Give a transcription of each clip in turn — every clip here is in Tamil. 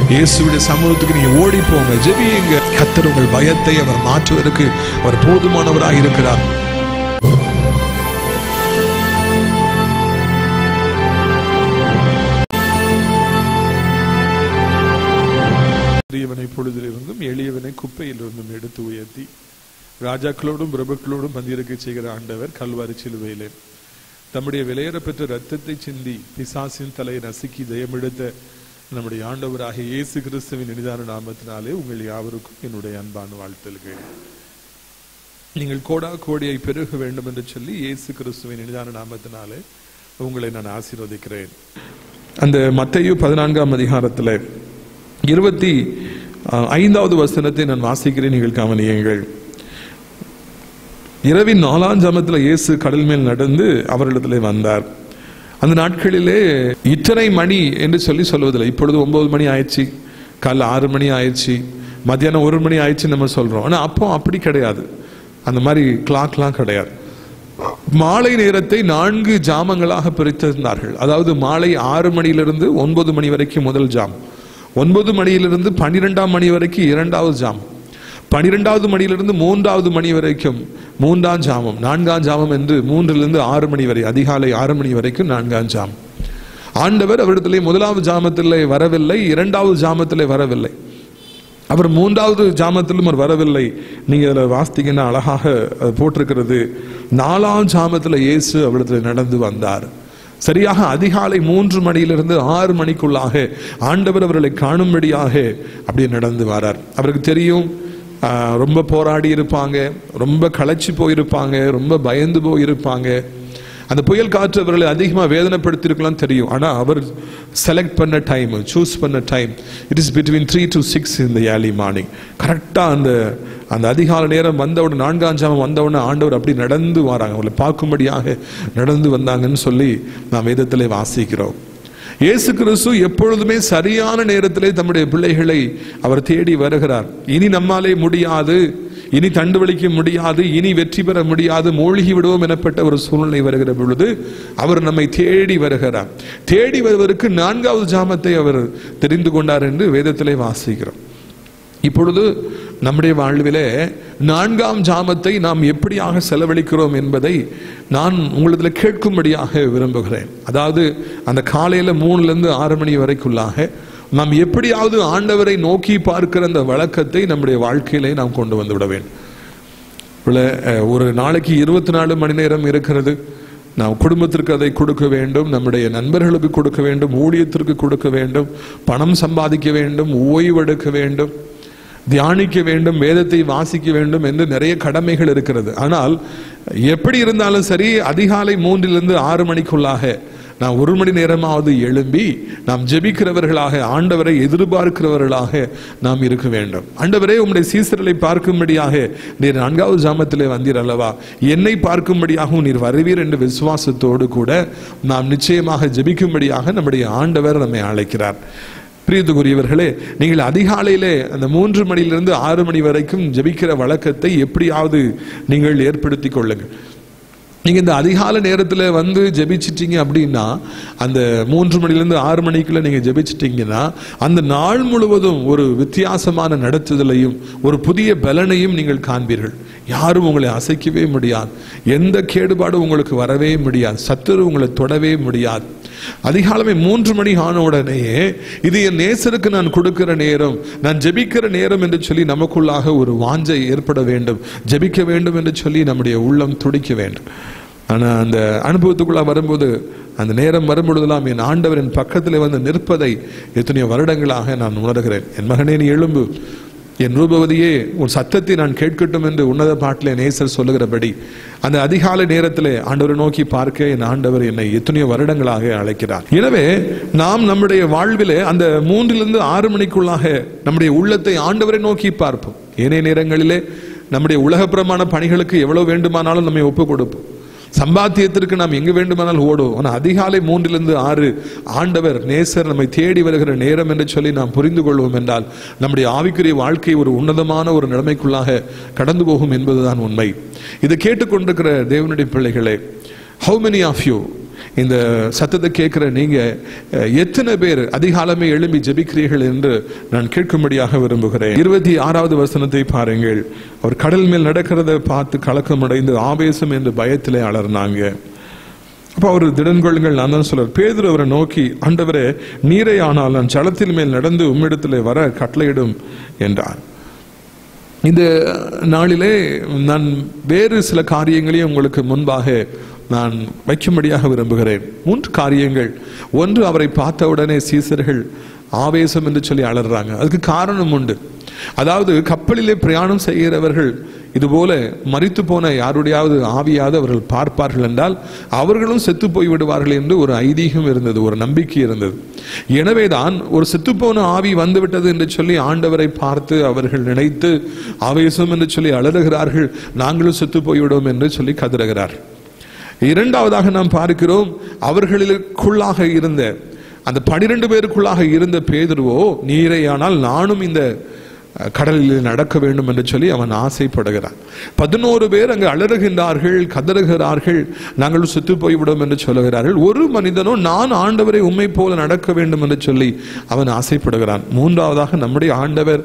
இயேசுவின் சமூகத்துக்கு நீங்க ஓடி போங்க, ஜெபியுங்க. கர்த்தர் உங்கள் பயத்தை அவர் மாற்றுவதற்கு அவர் போதுமானவராக இருக்கிறார். பொழுதிலிருந்தும் எளியவனை குப்பையிலிருந்தும் எடுத்து உயர்த்தி ராஜாக்களோடும் பிரபுக்களோடும் பந்திருக்க செய்கிற ஆண்டவர் கல்வாரி சிலுவையிலே தம்முடைய விலையேறப்பெற்ற ரத்தத்தை சிந்தி பிசாசின் தலையை நசுக்கி ஜெயமெடுத்த நம்முடைய ஆண்டவராகிய இயேசு கிறிஸ்துவின் இனிதான நாமத்தினாலே உங்கள் யாவருக்கும் என்னுடைய அன்பான வாழ்த்துக்கள். நீங்கள் கோடா கோடியை பெருக வேண்டும் என்று சொல்லி இயேசு கிறிஸ்துவின் இனிதான நாமத்தினாலே உங்களை நான் ஆசீர்வதிக்கிறேன். அந்த மத்தேயு 14ஆம் அதிகாரத்தில் 25வது வசனத்தை நான் வாசிக்கிறேன், நீங்கள் கவனியுங்கள். இரவின் 4ஆம் ஜாமத்தில் இயேசு கடல் மேல் நடந்து அவர்களிடத்திலே வந்தார். அந்த நாட்களிலே இத்தனை மணி என்று சொல்லுவதில்லை. இப்பொழுது 9 மணி ஆயிடுச்சு, காலைல 6 மணி ஆயிடுச்சு, மத்தியானம் 1 மணி ஆயிடுச்சு நம்ம சொல்றோம். ஆனா அப்போ அப்படி கிடையாது, அந்த மாதிரி கிளாக்லாம் கிடையாது. மாலை நேரத்தை 4 ஜாமங்களாக பிரித்திருந்தார்கள். அதாவது மாலை 6 மணியிலிருந்து 9 மணி வரைக்கும் முதல் ஜாம், 9 மணியிலிருந்து 12ஆம் மணி வரைக்கும் 2வது ஜாம், 12வது மணியிலிருந்து 3வது மணி வரைக்கும் 3ஆம் ஜாமம், 4ஆம் ஜாமம் என்று 3லிருந்து 6 மணி வரை, அதிகாலை 6 மணி வரைக்கும் 4ஆம் ஜாம். ஆண்டவர் அவரிடத்திலே 1வது ஜாமத்திலே வரவில்லை, 2வது ஜாமத்திலே வரவில்லை, அவர் 3வது ஜாமத்திலும் அவர் வரவில்லை. நீங்க அதில் வாசித்தீங்கன்னா அழகாக போட்டிருக்கிறது, 4ஆம் ஜாமத்தில் இயேசு அவரிடத்தில் நடந்து வந்தார். சரியாக அதிகாலை 3 மணியிலிருந்து 6 மணிக்குள்ளாக ஆண்டவர் அவர்களை காணும்படியாக அப்படியே நடந்து வரார். அவருக்கு தெரியும் ரொம்ப போராடி இருப்பாங்க, ரொம்ப களைச்சி போயிருப்பாங்க, ரொம்ப பயந்து போயிருப்பாங்க. அந்த புயல் காற்று அவர்களை அதிகமாக வேதனைப்படுத்திருக்கலாம் தெரியும். ஆனால் அவர் செலக்ட் பண்ண டைம், சூஸ் பண்ண time, it is between 3 to 6 in the early morning. கரெக்டாக அந்த அதிகால நேரம் வந்தவுடன், 4ஆம் ஜாமம் வந்தவுடனே ஆண்டவர் அப்படி நடந்து வராங்க, அவங்களை பார்க்கும்படியாக நடந்து வந்தாங்கன்னு சொல்லி நாம் வேதத்திலே வாசிக்கிறோம். இயேசு கிறிஸ்து எப்பொழுதுமே சரியான நேரத்திலே தம்முடைய பிள்ளைகளை அவர் தேடி வருகிறார். இனி நம்மாலே முடியாது, இனி தண்டு வலிக்க முடியாது, இனி வெற்றி பெற முடியாது, மூழ்கி விடுவோம் எனப்பட்ட ஒரு சூழ்நிலை வருகிற பொழுது அவர் நம்மை தேடி வருகிறார். தேடி வருவதற்கு 4வது ஜாமத்தை அவர் தெரிந்து கொண்டார் என்று வேதத்திலே வாசிக்கிறோம். இப்பொழுது நம்முடைய வாழ்விலே 4ஆம் ஜாமத்தை நாம் எப்படியாக செலவழிக்கிறோம் என்பதை நான் உங்களிடத்தில் கேட்கும்படியாக விரும்புகிறேன். அதாவது அந்த காலையில் 3லிருந்து 6 மணி வரைக்குள்ளாக நாம் எப்படியாவது ஆண்டவரை நோக்கி பார்க்கிற அந்த வழக்கத்தை நம்முடைய வாழ்க்கையிலே நாம் கொண்டு வந்து விட வேண்டும். ஒரு நாளைக்கு 24 மணி நேரம் இருக்கிறது. நாம் குடும்பத்திற்கு அதை கொடுக்க வேண்டும், நம்முடைய நண்பர்களுக்கு கொடுக்க வேண்டும், ஊழியத்திற்கு கொடுக்க வேண்டும், பணம் சம்பாதிக்க வேண்டும், ஓய்வெடுக்க வேண்டும், தியானிக்க வேண்டும், வேதத்தை வாசிக்க வேண்டும் என்று நிறைய கடமைகள் இருக்கிறது. ஆனால் எப்படி இருந்தாலும் சரி, அதிகாலை 3லிருந்து 6 மணிக்குள்ளாக நாம் 1 மணி நேரமாவது எழும்பி நாம் ஜெபிக்கிறவர்களாக, ஆண்டவரை எதிர்பார்க்கிறவர்களாக நாம் இருக்க வேண்டும். ஆண்டவரே, உம்முடைய சீசர்களை பார்க்கும்படியாக நீர் 4வது ஜாமத்திலே வந்தீர் அல்லவா, என்னை பார்க்கும்படியாகவும் நீர் வருவீர் என்று விசுவாசத்தோடு கூட நாம் நிச்சயமாக ஜெபிக்கும்படியாக நம்முடைய ஆண்டவர் நம்மை அழைக்கிறார். பிரியத்துக்குரியவர்களே, நீங்கள் அதிகாலையிலே அந்த 3 மணியிலிருந்து 6 மணி வரைக்கும் ஜெபிக்கிற வழக்கத்தை எப்படியாவது நீங்கள் ஏற்படுத்தி கொள்ளுங்கள். நீங்க இந்த அதிகால நேரத்தில் வந்து ஜெபிச்சிட்டீங்க அப்படின்னா, அந்த 3 மணிலிருந்து 6 மணிக்குள்ள நீங்க ஜெபிச்சிட்டீங்கன்னா, அந்த நாள் முழுவதும் ஒரு வித்தியாசமான நடத்துதலையும் ஒரு புதிய பலனையும் நீங்கள் காண்பீர்கள். யாரும் உங்களை அசைக்கவே முடியாது, எந்த கேடுபாடும் உங்களுக்கு வரவே முடியாது, சத்துரு உங்களை தொடவே முடியாது. அதிகாலமே 3 மணி ஆன உடனேயே இது என் நேசருக்கு நான் கொடுக்கிற நேரம், நான் ஜெபிக்கிற நேரம் என்று சொல்லி நமக்குள்ளாக ஒரு வாஞ்சை ஏற்பட வேண்டும், ஜெபிக்க வேண்டும் என்று சொல்லி நம்முடைய உள்ளம் துடிக்க வேண்டும். ஆனால் அந்த அனுபவத்துக்குள்ள வரும்போது, அந்த நேரம் வரும்பொழுதெல்லாம் என் ஆண்டவர் என் பக்கத்தில் வந்து நிற்பதை எத்தனையோ வருடங்களாக நான் உணர்கிறேன். என் மகனே, நீ எழும்பு, என் ரூபவதியே ஒரு சத்தத்தை நான் கேட்கட்டும் என்று உன்னத பாட்டிலே நேசர் சொல்லுகிறபடி அந்த அதிகாலை நேரத்திலே ஆண்டவரை நோக்கி பார்க்க என் ஆண்டவர் என்னை எத்தனையோ வருடங்களாக அழைக்கிறார். எனவே நாம் நம்முடைய வாழ்விலே அந்த 3லிருந்து 6 மணிக்குள்ளாக நம்முடைய உள்ளத்தை ஆண்டவரை நோக்கி பார்ப்போம். ஏனைய நேரங்களிலே நம்முடைய உலகப்புறமான பணிகளுக்கு எவ்வளவு வேண்டுமானாலும் நம்மை ஒப்பு கொடுப்போம், சம்பாத்தியத்திற்கு நாம் எங்கு வேண்டுமானால் ஓடுவோம். ஆனால் அதிகாலை 3லிருந்து 6 ஆண்டவர் நேசர் நம்மை தேடி வருகிற நேரம் என்று சொல்லி நாம் புரிந்து கொள்வோம் என்றால் நம்முடைய ஆவிக்குரிய வாழ்க்கை ஒரு உன்னதமான ஒரு நிலைமைக்குள்ளாக கடந்து போகும் என்பதுதான் உண்மை. இதை கேட்டுக்கொண்டிருக்கிற தேவனுடைய பிள்ளைகளே, how many of you இந்த சத்தத்தை கேட்கிற நீங்க எத்தனை பேர் அதிகாலமே எழும்பி ஜெபிக்கிறீர்கள் என்று நான் கேட்கும்படியாக விரும்புகிறேன். 26வது வசனத்தை பாருங்கள். அவர் கடல் மேல் நடக்கிறத பார்த்து கலக்கமடைந்து ஆவேசம் என்று பயத்திலே அலர்னாங்க. அப்போ அவர் திடன் கொள்ளுங்கள், நான் தான் சொல்றார். பேதுரு அவரை நோக்கி, ஆண்டவரே, நீரே ஆனால் நான் ஜலத்தின் மேல் நடந்து உம்மிடத்திலே வர கட்டளையிடும் என்றார். இந்த நாளிலே நான் வேறு சில காரியங்களையும் உங்களுக்கு முன்பாக நான் வைக்கும்படியாக விரும்புகிறேன். 3 காரியங்கள். ஒன்று, அவரை பார்த்தவுடனே சீசர்கள் ஆவேசம் என்று சொல்லி அலறாங்க. அதுக்கு காரணம் உண்டு. அதாவது கப்பலிலே பிரயாணம் செய்கிறவர்கள் இதுபோல மரித்து போன யாருடையாவது ஆவியாவது அவர்கள் பார்ப்பார்கள் என்றால் அவர்களும் செத்து போய் விடுவார்கள் என்று ஒரு ஐதீகம் இருந்தது, ஒரு நம்பிக்கை இருந்தது. எனவேதான் ஒரு செத்துப்போன ஆவி வந்துவிட்டது என்று சொல்லி ஆண்டவரை பார்த்து அவர்கள் நினைத்து ஆவேசம் என்று சொல்லி அலறுகிறார்கள், நாங்களும் செத்து போய்விடும் என்று சொல்லி கதறுகிறார்கள். இரண்டாவதாக நாம் பார்க்கிறோம், அவர்களுக்குள்ளாக இருந்த அந்த 12 பேருக்குள்ளாக இருந்த பேதுருவோ, நீரையானால் நானும் இந்த கடலில் நடக்க வேண்டும் என்று சொல்லி அவன் ஆசைப்படுகிறான். 11 பேர் அங்கு அலறுகின்றார்கள், கதறுகிறார்கள், நாங்கள் செத்து போய்விடும் என்று சொல்லுகிறார்கள். ஒரு மனிதனோ, நான் ஆண்டவரை உம்மை போல நடக்க வேண்டும் என்று சொல்லி அவன் ஆசைப்படுகிறான். மூன்றாவதாக நம்முடைய ஆண்டவர்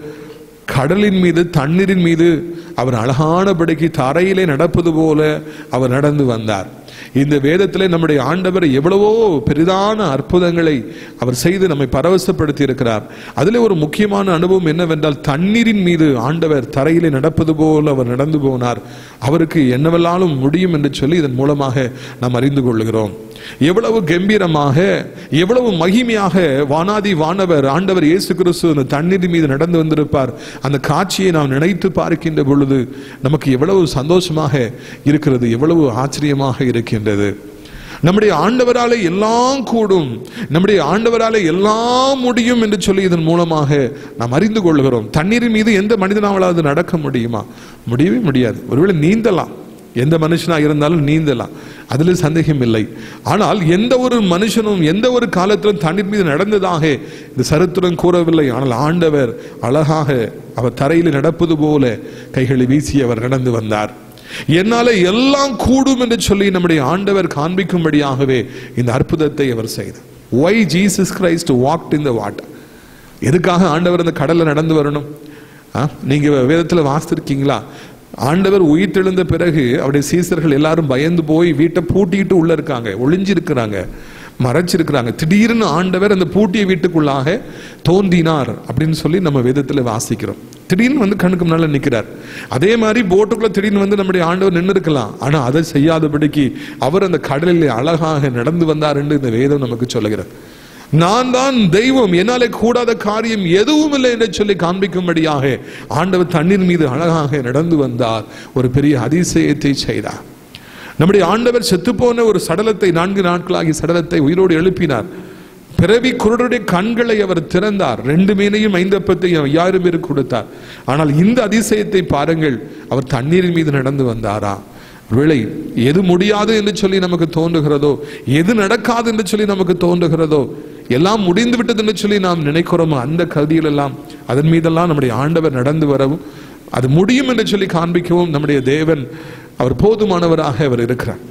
கடலின் மீது, தண்ணீரின் மீது அவர் அழகானபடிக்கு தரையிலே நடப்பது போல அவர் நடந்து வந்தார். இந்த வேதத்திலே நம்முடைய ஆண்டவர் எவ்வளவோ பெரிதான அற்புதங்களை அவர் செய்து நம்மை பரவசப்படுத்தி இருக்கிறார். அதிலே ஒரு முக்கியமான அனுபவம் என்னவென்றால், தண்ணீரின் மீது ஆண்டவர் தரையிலே நடப்பது போல அவர் நடந்து போனார். அவருக்கு என்னவெல்லாலும் முடியும் என்று சொல்லி இதன் மூலமாக நாம் அறிந்து கொள்கிறோம். எவ்வளவு கம்பீரமாக, எவ்வளவு மகிமையாக வானாதி வானவர் ஆண்டவர் இயேசு கிறிஸ்து அந்த தண்ணீர் மீது நடந்து வந்திருப்பார். அந்த காட்சியை நாம் நினைத்து பார்க்கின்ற பொழுது நமக்கு எவ்வளவு சந்தோஷமாக இருக்கிறது, எவ்வளவு ஆச்சரியமாக இருக்கின்றது. நம்முடைய ஆண்டவராலே எல்லாம் கூடும், நம்முடைய ஆண்டவராலே எல்லாம் முடியும் என்று சொல்லி இதன் மூலமாக நாம் அறிந்து கொள்கிறோம். தண்ணீரின் மீது எந்த மனிதனாவது நடக்க முடியுமா? முடியவே முடியாது. ஒருவேளை நீந்தலாம், எந்த மனுஷனா இருந்தாலும் நீந்தலாம், அதுல சந்தேகம் இல்லை. ஆனால் எந்த ஒரு மனுஷனும் எந்த ஒரு காலத்திலும் தண்ணீர் மீது நடந்ததாக இந்த சரித்திரம் கூறவில்லை. ஆனால் ஆண்டவர் அழகாக அவர் தரையில் நடப்பது போல கைகளை வீசி அவர் நடந்து வந்தார். என்னால எல்லாம் கூடும் என்று சொல்லி நம்முடைய ஆண்டவர் காண்பிக்கும்படியாகவே இந்த அற்புதத்தை அவர் செய்தார். Why Jesus Christ walked in the water? எதுக்காக ஆண்டவர் அந்த கடல்ல நடந்து வரணும்? நீங்க வேதத்துல வாசித்திருக்கீங்களா? ஆண்டவர் உயிர் தெழுந்த பிறகு அவருடைய சீசர்கள் எல்லாரும் பயந்து போய் வீட்டை பூட்டிட்டு உள்ள இருக்காங்க, ஒளிஞ்சிருக்கிறாங்க, மறைச்சிருக்கிறாங்க. திடீர்னு ஆண்டவர் அந்த பூட்டிய வீட்டுக்குள்ளாக தோன்றினார் அப்படின்னு சொல்லி நம்ம வேதத்துல வாசிக்கிறோம். திடீர்னு வந்து கண்ணுக்கு முன்னால நிற்கிறார். அதே மாதிரி போட்டுக்குள்ள திடீர்னு வந்து நம்முடைய ஆண்டவர் நின்று இருக்கலாம், ஆனா அதை செய்யாதபடிக்கு அவர் அந்த கடலில் அழகாக நடந்து வந்தார் என்று இந்த வேதம் நமக்கு சொல்லுகிறார். நான் தான் தெய்வம், என்னாலே கூடாத காரியம் எதுவும் இல்லை என்று சொல்லி காண்பிக்கும்படியாக ஆண்டவர் தண்ணீர் மீது அழகாக நடந்து வந்தார், ஒரு பெரிய அதிசயத்தை செய்தார். நம்முடைய ஆண்டவர் செத்துப்போன ஒரு சடலத்தை, 4 நாட்களாகி சடலத்தை உயிரோடு எழுப்பினார். பிறவி குருடருடைய கண்களை அவர் திறந்தார். 2 மீனையும் 5 அப்பத்தையும் 5000 பேருக்கு கொடுத்தார். ஆனால் இந்த அதிசயத்தை பாருங்கள், அவர் தண்ணீரின் மீது நடந்து வந்தாரா? ஒருவேளை எது முடியாது என்று சொல்லி நமக்கு தோன்றுகிறதோ, எது நடக்காது என்று சொல்லி நமக்கு தோன்றுகிறதோ, எல்லாம் முடிந்து விட்டது என்று சொல்லி நாம் நினைக்கிறோமோ, அந்த கதியில் எல்லாம் அதன் மீதெல்லாம் நம்முடைய ஆண்டவர் நடந்து வரவும், அது முடியும் என்று சொல்லி காண்பிக்கவும் நம்முடைய தேவன் அவர் போதுமானவராக அவர் இருக்கிறார்.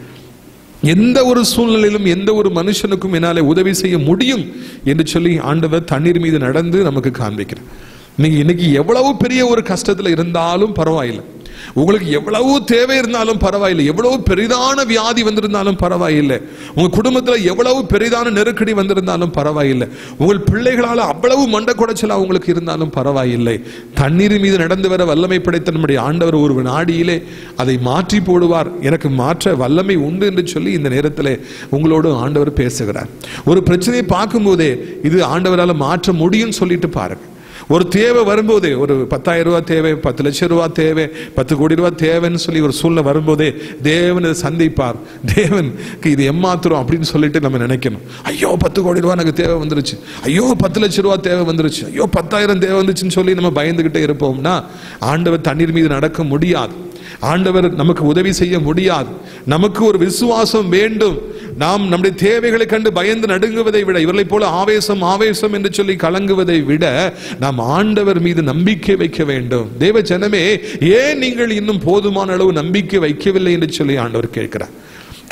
எந்த ஒரு சூழ்நிலையிலும் எந்த ஒரு மனுஷனுக்கும் என்னாலே உதவி செய்ய முடியும் என்று சொல்லி ஆண்டவர் தண்ணீர் மீது நடந்து நமக்கு காண்பிக்கிறார். நீங்க இன்னைக்கு எவ்வளவு பெரிய ஒரு கஷ்டத்துல இருந்தாலும் பரவாயில்லை, உங்களுக்கு எவ்வளவு தேவை இருந்தாலும் பரவாயில்லை, எவ்வளவு பெரிதான வியாதி வந்திருந்தாலும் பரவாயில்லை, உங்க குடும்பத்துல எவ்வளவு பெரிதான நெருக்கடி வந்திருந்தாலும் பரவாயில்லை, உங்கள் பிள்ளைகளால் அவ்வளவு மண்ட குடைச்சலா உங்களுக்கு இருந்தாலும் பரவாயில்லை, தண்ணீர் மீது நடந்து வர வல்லமை படைத்த நம்முடைய ஆண்டவர் ஒரு நாடியிலே அதை மாற்றி போடுவார். எனக்கு மாற்ற வல்லமை உண்டு என்று சொல்லி இந்த நேரத்தில் உங்களோடு ஆண்டவர் பேசுகிறார். ஒரு பிரச்சனையை பார்க்கும் போதே இது ஆண்டவரால் மாற்ற முடியும் சொல்லிட்டு பாருங்க. ஒரு தேவை வரும்போதே, ஒரு 10,000 ரூபாய் தேவை, 10 லட்சம் ரூபாய் தேவை, 10 கோடி ரூபாய் தேவைன்னு சொல்லி ஒரு சூழ்நிலை வரும்போதே தேவன் இதை சந்திப்பார். தேவனுக்கு இது ஏமாத்துறோம் அப்படின்னு சொல்லிட்டு நம்ம நினைக்கணும். ஐயோ 10 கோடி ரூபாய் எனக்கு தேவை வந்துருச்சு, ஐயோ 10 லட்சம் ரூபாய் தேவை வந்துருச்சு, ஐயோ 10,000 தேவை வந்துச்சுன்னு சொல்லி நம்ம பயந்துகிட்டே இருப்போம்னா ஆண்டவர் தண்ணீர் மீது நடக்க முடியாது, ஆண்டவர் நமக்கு உதவி செய்ய முடியாது. நமக்கு ஒரு விசுவாசம் வேண்டும். நாம் நம்முடைய தேவைகளை கண்டு பயந்து நடுங்குவதை விட, இவர்களை போல ஆவேசம் ஆவேசம் என்று சொல்லி கலங்குவதை விட நாம் ஆண்டவர் மீது நம்பிக்கை வைக்க வேண்டும். தேவ ஜனமே, ஏன் நீங்கள் இன்னும் போதுமான அளவு நம்பிக்கை வைக்கவில்லை என்று சொல்லி ஆண்டவர் கேட்கிறார்.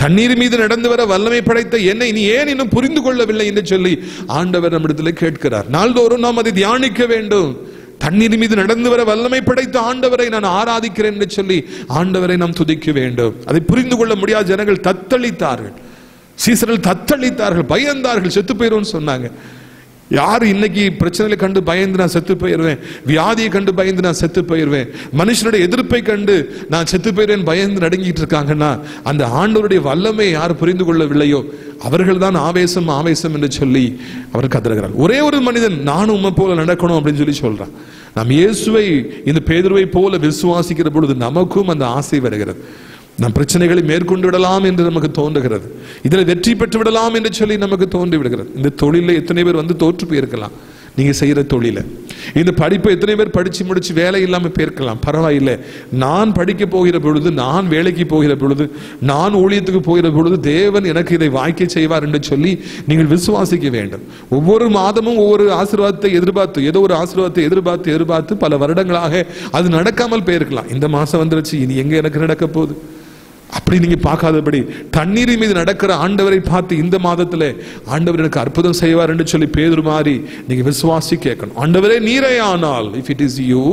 தண்ணீர் மீது நடந்து வர வல்லமை படைத்த என்னை நீ ஏன் இன்னும் புரிந்து கொள்ளவில்லை என்று சொல்லி ஆண்டவர் நம்மிடத்தில் கேட்கிறார். நாள்தோறும் நாம் அதை தியானிக்க வேண்டும். தண்ணீர் மீது நடந்து வர வல்லமை படைத்த ஆண்டவரை நான் ஆராதிக்கிறேன் என்று சொல்லி ஆண்டவரை நாம் துதிக்க வேண்டும். அதை புரிந்து கொள்ள முடியாத ஜனங்கள் தத்தளித்தார்கள். சீசர்கள் தத்தளித்தார்கள், பயந்தார்கள், செத்து போயிரும் சொன்னாங்க. யாரு இன்னைக்கு பிரச்சனைகளை கண்டு பயந்து நான் செத்து போயிருவேன், வியாதியை கண்டு பயந்து நான் செத்து போயிருவேன், மனுஷனுடைய எதிர்ப்பை கண்டு நான் செத்து போயிருவேன் பயந்து நடுங்கிட்டு இருக்காங்கன்னா அந்த ஆண்டவருடைய வல்லமை யார் புரிந்து கொள்ளவில்லையோ அவர்கள் தான் ஆவேசம் ஆவேசம் என்று சொல்லி அவர் கதறுகிறார். ஒரே ஒரு மனிதன் நானும் உம்மை போல நடக்கணும் அப்படின்னு சொல்லி சொல்றான். நாம் இயேசுவை இந்த பேதுருவை போல விசுவாசிக்கிற பொழுது நமக்கும் அந்த ஆசை வருகிறது. நம் பிரச்சனைகளை மேற்கொண்டு விடலாம் என்று நமக்கு தோன்றுகிறது. இதில் வெற்றி பெற்று விடலாம் என்று சொல்லி நமக்கு தோன்றி விடுகிறது. இந்த தொழிலில் எத்தனை பேர் வந்து தோற்று போயிருக்கலாம். நீங்க செய்யற தொழில இந்த படிப்பை எத்தனை பேர் படிச்சு முடிச்சு வேலை இல்லாம போயிருக்கலாம். பரவாயில்லை, நான் படிக்க போகிற பொழுது, நான் வேலைக்கு போகிற பொழுது, நான் ஊழியத்துக்கு போகிற பொழுது தேவன் எனக்கு இதை வாய்க்க செய்வார் என்று சொல்லி நீங்கள் விசுவாசிக்க வேண்டும். ஒவ்வொரு மாதமும் ஒவ்வொரு ஆசீர்வாதத்தை எதிர்பார்த்து, ஏதோ ஒரு ஆசீர்வாதத்தை எதிர்பார்த்து பல வருடங்களாக அது நடக்காமல் போயிருக்கலாம். இந்த மாசம் வந்துருச்சு, இனி எங்க எனக்கு நடக்க போகுது அப்படி நீங்க பார்க்காதபடி தண்ணீர் மீது நடக்கிற ஆண்டவரை பார்த்து இந்த மாதத்துல ஆண்டவர் எனக்கு அற்புதம் செய்வார் என்று சொல்லி பேதுரு மாதிரி நீங்க விசுவாசி கேட்கணும். ஆண்டவரே நீரே ஆனால், if it is you,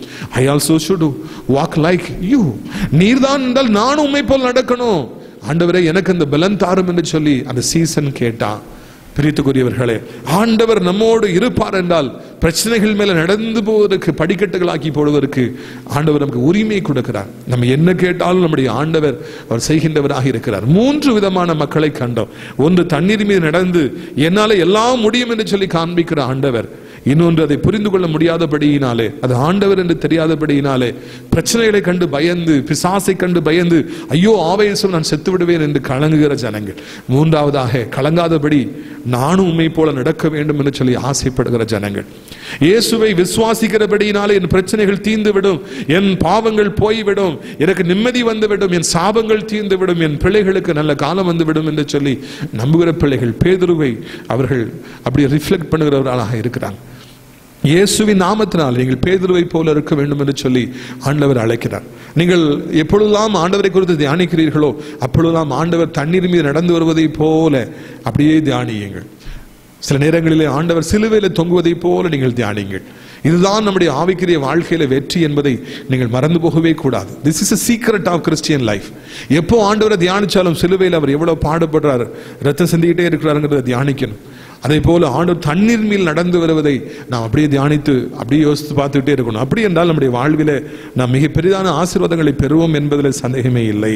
I also should walk like you. நீர்தான் என்றால் நான் உம்மை போல் நடக்கணும். ஆண்டவரே எனக்கு அந்த பலன் தாரும் என்று சொல்லி அந்த சீசன் கேட்டான். பிரித்துக்குரியவர்களே, ஆண்டவர் நம்மோடு இருப்பார் என்றால் பிரச்சனைகள் மேல நடந்து போவதற்கு, படிக்கட்டுகளாக்கி போடுவதற்கு ஆண்டவர் நமக்கு உரிமை கொடுக்கிறார். நம்ம என்ன கேட்டாலும் நம்முடைய ஆண்டவர் அவர் செய்கின்றவராக இருக்கிறார். 3 விதமான மக்களை கண்டோம். ஒன்று தண்ணீர் மீது நடந்து என்னால எல்லாம் முடியும் என்று சொல்லி காண்பிக்கிற ஆண்டவர். இன்னொன்று அதை புரிந்து கொள்ள முடியாதபடியினாலே, அது ஆண்டவர் என்று தெரியாதபடியினாலே பிரச்சனைகளை கண்டு பயந்து, பிசாசை கண்டு பயந்து ஐயோ ஆவேசம் நான் செத்து விடுவேன் என்று கலங்குகிற ஜனங்கள். மூன்றாவதாக கலங்காதபடி நானும் உம்மை போல நடக்க வேண்டும் என்று சொல்லி ஆசைப்படுகிற ஜனங்கள். இயேசுவை விசுவாசிக்கிறபடியினாலே என் பிரச்சனைகள் தீர்ந்துவிடும், என் பாவங்கள் போய்விடும், எனக்கு நிம்மதி வந்துவிடும், என் சாபங்கள் தீர்ந்துவிடும், என் பிள்ளைகளுக்கு நல்ல காலம் வந்துவிடும் என்று சொல்லி நம்புகிற பிள்ளைகள். பேதுருவை அவர்கள் அப்படி ரிஃப்ளெக்ட் பண்ணுகிறவர்களாக இருக்கிறாங்க. இயேசுவின் நாமத்தினால் நீங்கள் பேதுருவை போல இருக்க வேண்டும் என்று சொல்லி ஆண்டவர் அழைக்கிறார். நீங்கள் எப்பொழுதெல்லாம் ஆண்டவரை குறித்து தியானிக்கிறீர்களோ அப்பொழுதெல்லாம் ஆண்டவர் தண்ணீர் மீது நடந்து வருவதை போல அப்படியே தியானியுங்கள். சில நேரங்களிலே ஆண்டவர் சிலுவையில தொங்குவதை போல நீங்கள் தியானிங்கள். இதுதான் நம்முடைய ஆவிக்குரிய வாழ்க்கையில வெற்றி என்பதை நீங்கள் மறந்து போகவே கூடாது. This is a secret of Christian life. எப்போ ஆண்டவரை தியானிச்சாலும் சிலுவையில் அவர் எவ்வளவு பாடுபடுறாரு, ரத்தம் சிந்திக்கிட்டே இருக்கிறாருங்கிறத தியானிக்கணும். அதே போல ஆண்டவர் தண்ணீர் மேல் நடந்து வருவதை நாம் அப்படியே தியானித்து அப்படியே யோசித்து பார்த்துக்கிட்டே இருக்கணும். அப்படி என்றால் நம்முடைய வாழ்வில நாம் மிக பெரிதான ஆசீர்வாதங்களை பெறுவோம் என்பதில் சந்தேகமே இல்லை.